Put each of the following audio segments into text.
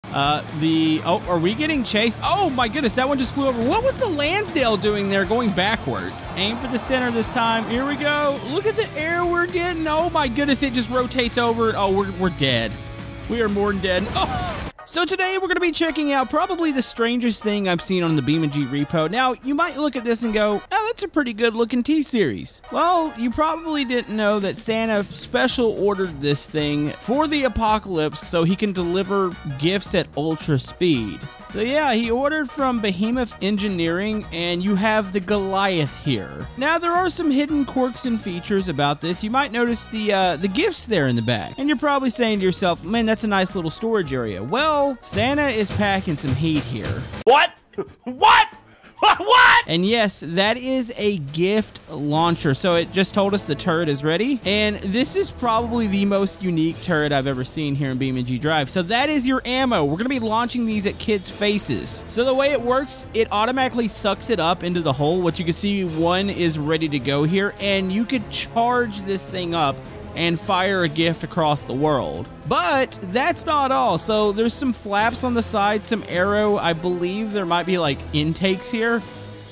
Oh, are we getting chased? Oh my goodness, that one just flew over. What was the Lansdale doing there going backwards? Aim for the center this time. Here we go. Look at the air we're getting. Oh my goodness, it just rotates over. Oh, we're dead. We are more than dead. Oh. So today we're going to be checking out probably the strangest thing I've seen on the BeamNG repo. Now, you might look at this and go, oh, that's a pretty good looking T-Series. Well, you probably didn't know that Santa special ordered this thing for the apocalypse so he can deliver gifts at ultra speed. So yeah, he ordered from Behemoth Engineering, and you have the Goliath here. Now, there are some hidden quirks and features about this. You might notice the gifts there in the back. And you're probably saying to yourself, man, that's a nice little storage area. Well, Santa is packing some heat here. What? What? What? And yes, that is a gift launcher. So it just told us the turret is ready. And this is probably the most unique turret I've ever seen here in BeamNG Drive. So that is your ammo. We're going to be launching these at kids' faces. So the way it works, it automatically sucks it up into the hole. What you can see, one is ready to go here. And you could charge this thing up and fire a gift across the world. But that's not all. So there's some flaps on the side, some arrow. I believe there might be like intakes here.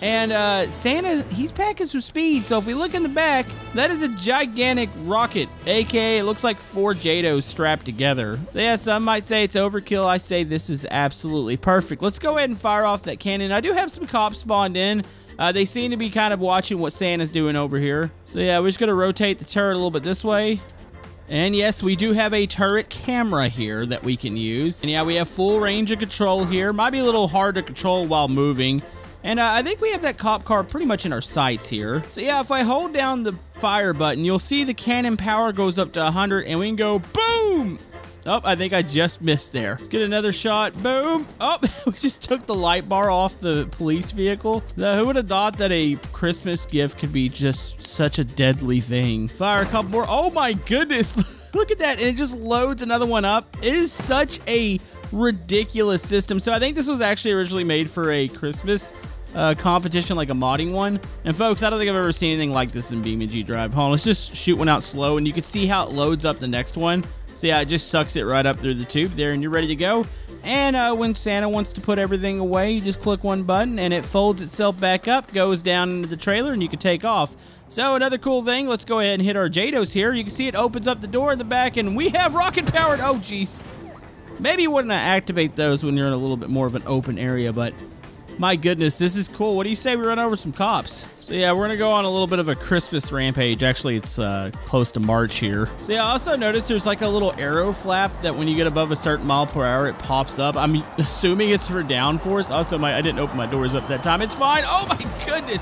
And Santa, he's packing some speed. So if we look in the back, that is a gigantic rocket, aka it looks like 4 JATOs strapped together. So yeah, some might say it's overkill. I say this is absolutely perfect. Let's go ahead and fire off that cannon. I do have some cops spawned in. They seem to be kind of watching what Santa's doing over here. So yeah, we're just going to rotate the turret a little bit this way. And yes, we do have a turret camera here that we can use. And yeah, we have full range of control here. Might be a little hard to control while moving. And I think we have that cop car pretty much in our sights here. So yeah, if I hold down the fire button, you'll see the cannon power goes up to 100 and we can go boom! Oh, I think I just missed there. Let's get another shot. Boom. Oh, we just took the light bar off the police vehicle. Who would have thought that a Christmas gift could be just such a deadly thing? Fire a couple more. Oh my goodness. Look at that. And it just loads another one up. It is such a ridiculous system. So I think this was actually originally made for a Christmas competition, like a modding one. And folks, I don't think I've ever seen anything like this in BeamNG Drive. Hold on, let's just shoot one out slow and you can see how it loads up the next one. So yeah, it just sucks it right up through the tube there and you're ready to go. And when Santa wants to put everything away, you just click one button and it folds itself back up, goes down into the trailer, and you can take off. So another cool thing, let's go ahead and hit our JATOs here. You can see it opens up the door in the back and we have rocket powered. Oh, geez. Maybe you wouldn't activate those when you're in a little bit more of an open area, but my goodness, this is cool. What do you say we run over some cops? So yeah, we're gonna go on a little bit of a Christmas rampage. Actually, it's close to March here. So yeah, I also noticed there's like a little arrow flap that when you get above a certain mile per hour, it pops up. I'm assuming it's for downforce. Also, I didn't open my doors up that time. It's fine. Oh my goodness.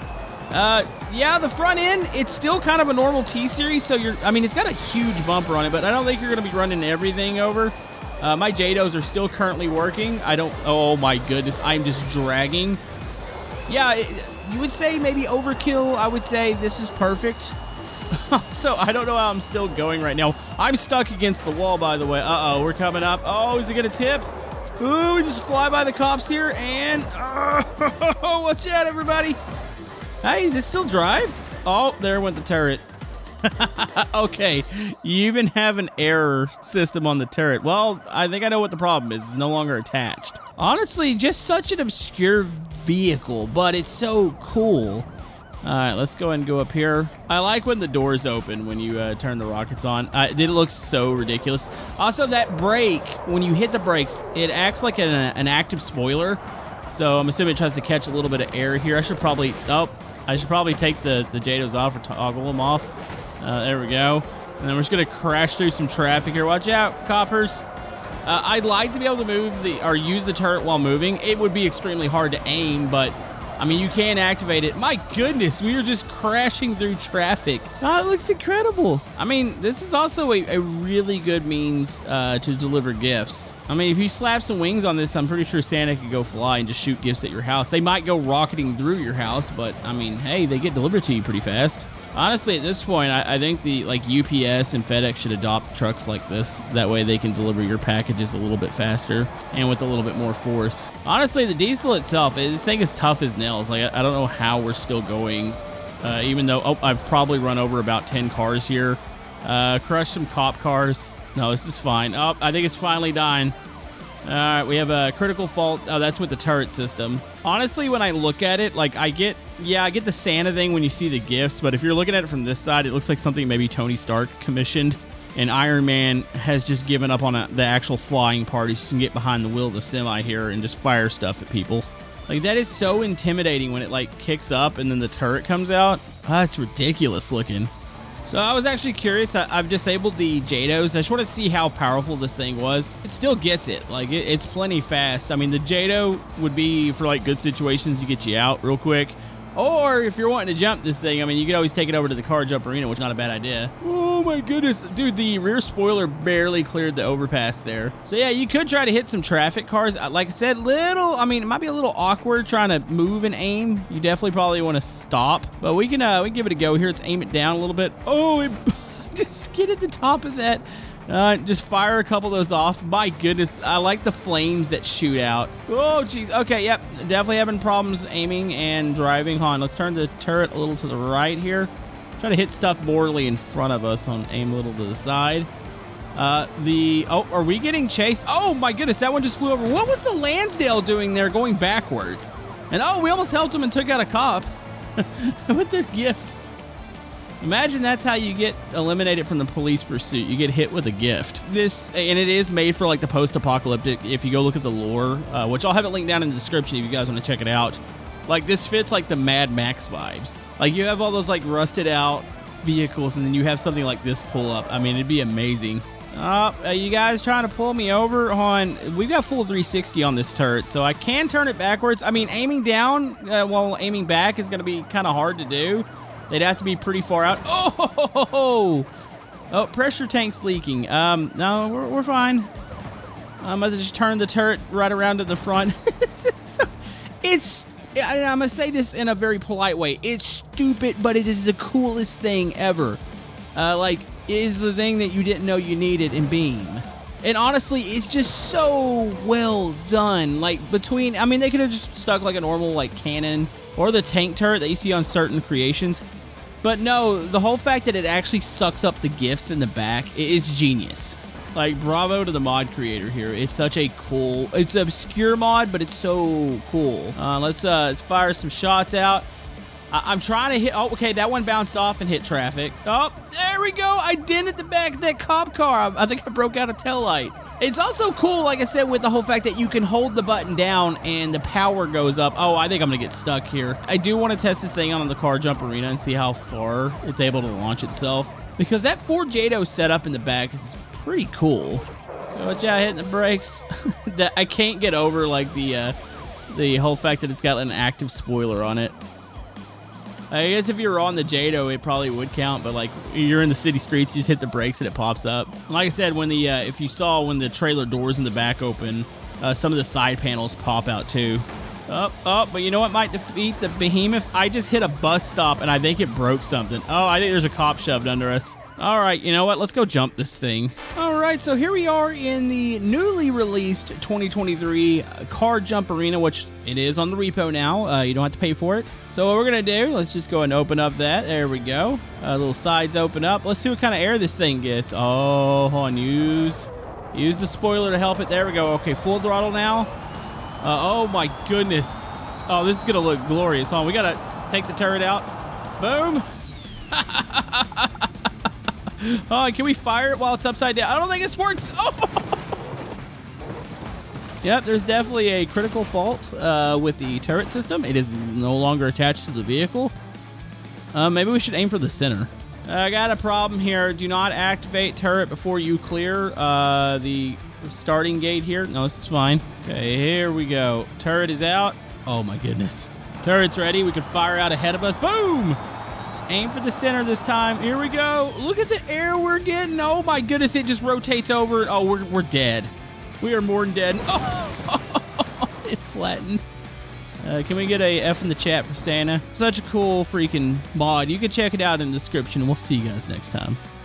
Yeah, the front end, it's still kind of a normal T-Series. So it's got a huge bumper on it, but I don't think you're gonna be running everything over. My JATOs are still currently working. Oh my goodness, I'm just dragging. Yeah, you would say maybe overkill. I would say this is perfect. So I don't know how I'm still going right now. I'm stuck against the wall, by the way. Uh-oh, we're coming up. Oh, is it gonna tip? Ooh, we just fly by the cops here and oh, watch out, everybody. Hey, is it still drive? Oh, there went the turret. Okay, you even have an error system on the turret. Well, I think I know what the problem is. It's no longer attached. Honestly, just such an obscure vehicle, but it's so cool. All right, let's go ahead and go up here. I like when the doors open when you turn the rockets on. It looks so ridiculous. Also, that brake, when you hit the brakes, it acts like an active spoiler. So I'm assuming it tries to catch a little bit of air here. I should probably take the JATOs off or toggle them off. There we go. And then we're just going to crash through some traffic here. Watch out, coppers. I'd like to be able to use the turret while moving. It would be extremely hard to aim, but I mean, you can activate it. My goodness, we are just crashing through traffic. Oh, it looks incredible. I mean, this is also a really good means to deliver gifts. I mean, if you slap some wings on this, I'm pretty sure Santa could go fly and just shoot gifts at your house. They might go rocketing through your house, but I mean, hey, they get delivered to you pretty fast. Honestly, at this point, I think the UPS and FedEx should adopt trucks like this. That way they can deliver your packages a little bit faster and with a little bit more force. Honestly, the diesel itself, this thing is tough as nails. Like, I don't know how we're still going, even though, I've probably run over about 10 cars here. Crushed some cop cars. No, this is fine. Oh, I think it's finally dying. All right, we have a critical fault. Oh, that's with the turret system. Honestly, when I look at it, like I get the Santa thing when you see the gifts, but if you're looking at it from this side, it looks like something maybe Tony Stark commissioned, and Iron Man has just given up on the actual flying part. He's just gonna get behind the wheel of the semi here and just fire stuff at people. Like, that is so intimidating when it, like, kicks up and then the turret comes out. That's ridiculous looking. So I was actually curious. I've disabled the JADOs. I just want to see how powerful this thing was. It still gets it. Like, it's plenty fast. I mean, the JADO would be for, like, good situations to get you out real quick. Or if you're wanting to jump this thing, I mean, you could always take it over to the car jump arena, which is not a bad idea. Oh, my goodness. Dude, the rear spoiler barely cleared the overpass there. So, yeah, you could try to hit some traffic cars. Like I said, it might be a little awkward trying to move and aim. You definitely probably want to stop. But we can give it a go here. Let's aim it down a little bit. Oh, it just skidded the top of that. Just fire a couple of those off. My goodness, I like the flames that shoot out. Oh, jeez. Okay, yep. Definitely having problems aiming and driving. Hold on, let's turn the turret a little to the right here. Try to hit stuff mortally in front of us. Aim a little to the side. Oh, are we getting chased? Oh, my goodness, that one just flew over. What was the Lansdale doing there going backwards? And, oh, we almost helped him and took out a cop with the gift. Imagine that's how you get eliminated from the police pursuit. You get hit with a gift. And it is made for like the post-apocalyptic. If you go look at the lore, which I'll have it linked down in the description if you guys want to check it out. Like, this fits like the Mad Max vibes. Like, you have all those like rusted out vehicles and then you have something like this pull up. I mean, it'd be amazing. Are you guys trying to pull me over? We've got full 360 on this turret, so I can turn it backwards. I mean, aiming down while aiming back is going to be kind of hard to do. They'd have to be pretty far out. Oh, pressure tank's leaking. No, we're fine. I'm going to just turn the turret right around to the front. I'm going to say this in a very polite way. It's stupid, but it is the coolest thing ever. It is the thing that you didn't know you needed in Beam. And honestly, it's just so well done. Like, they could have just stuck like a normal, like, cannon or the tank turret that you see on certain creations. But no, the whole fact that it actually sucks up the gifts in the back is genius. Like, bravo to the mod creator here. It's such a cool, it's an obscure mod, but it's so cool. Let's fire some shots out. I'm trying to hit, oh, okay, that one bounced off and hit traffic. Oh, there we go. I dented the back of that cop car. I think I broke out a taillight. It's also cool, like I said, with the whole fact that you can hold the button down and the power goes up. Oh, I think I'm going to get stuck here. I do want to test this thing on the car jump arena and see how far it's able to launch itself. Because that 4 JADO setup in the back is pretty cool. Watch out, hitting the brakes. I can't get over, like, the whole fact that it's got an active spoiler on it. I guess if you're on the JADO, it probably would count, but like you're in the city streets, you just hit the brakes and it pops up. Like I said, when if you saw when the trailer doors in the back open, some of the side panels pop out too. But you know what might defeat the behemoth? I just hit a bus stop and I think it broke something. Oh, I think there's a cop shoved under us. All right, you know what? Let's go jump this thing. All right, so here we are in the newly released 2023 car jump arena, which it is on the repo now. You don't have to pay for it. So what we're going to do, let's just go and open up that. There we go. Little sides open up. Let's see what kind of air this thing gets. Oh, hold on. Use the spoiler to help it. There we go. Okay, full throttle now. Oh, my goodness. Oh, this is going to look glorious. Hold on, we got to take the turret out. Boom. Oh, can we fire it while it's upside down? I don't think this works. Oh! Yep, there's definitely a critical fault with the turret system. It is no longer attached to the vehicle. Maybe we should aim for the center. I got a problem here. Do not activate turret before you clear the starting gate here. No, this is fine. Okay, here we go. Turret is out. Oh, my goodness. Turret's ready. We can fire out ahead of us. Boom! Aim for the center this time. Here we go. Look at the air we're getting. Oh, my goodness. It just rotates over. Oh, we're dead. We are more than dead. Oh, it flattened. Can we get a F in the chat for Santa? Such a cool freaking mod. You can check it out in the description. We'll see you guys next time.